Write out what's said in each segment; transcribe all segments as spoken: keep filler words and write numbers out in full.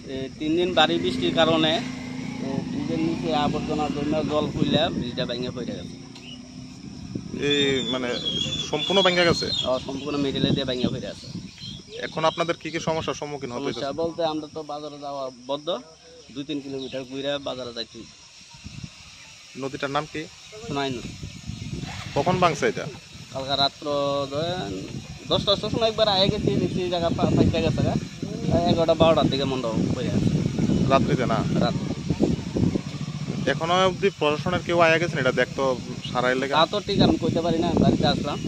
তিন দিন ভারী বৃষ্টির কারণে ব্রিজের নিচে আবর্জনার জন্য জল ফুলে ব্রিজটা ভেঙে পড়ে গেছে। এই মানে সম্পূর্ণ ভেঙে গেছে? সম্পূর্ণ মিডিলে দিয়ে ভেঙে পড়ে আছে। এখন আপনাদের কি কি সমস্যার সম্মুখীন হতে হচ্ছে? সমস্যা বলতে আমরা তো বাজারে যাওয়া বদ্ধ, দুই তিন কিলোমিটার ঘুরে বাজারে যাইছি। নদীটার নাম কি? সোনাই নদী। কখন ভাঙছে এটা? কালকা রাত্র দশটার সময় একবার আগে গেছি, দেখছি জায়গা ফাইটা গেছে, এগারোটা বারোটার দিকে মন্ডপ পড়ে আছে। রাত্রিতে না? রাত। এখনো অবধি প্রশাসনের কেউ আয়া গেছেন এটা দেখতো সারাই লেগে? তা তো ঠিক আমি কইতে পারি না, বাড়িতে আসলাম।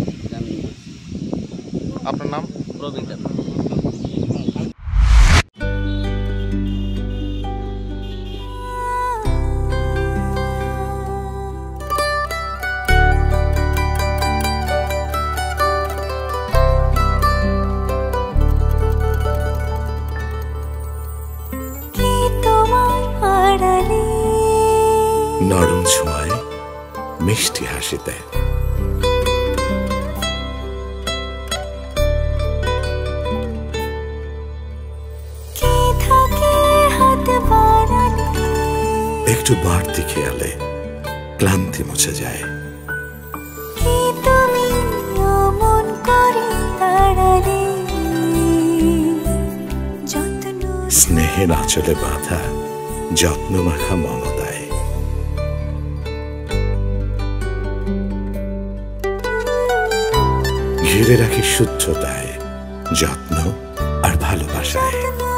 আপনার নাম? প্রবীণ। নরম ছোঁয়ায় মিষ্টি হাসিতে একটু বাড়তি খেয়ালে ক্লান্তি মুছে যায়। স্নেহের আঁচলে বাঁধা যত্ন মাখা মমতায় ঘিরে রাখি শুদ্ধতায়, যত্ন আর ভালোবাসায়।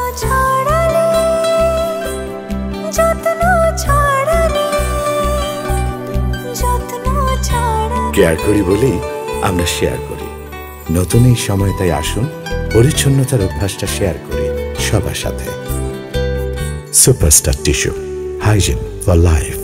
কেয়ার করি বলেই আমরা শেয়ার করি। নতুন এই সময় তাই আসুন পরিচ্ছন্নতার অভ্যাসটা শেয়ার করি সবার সাথে। Superstar tissue, hygiene for life.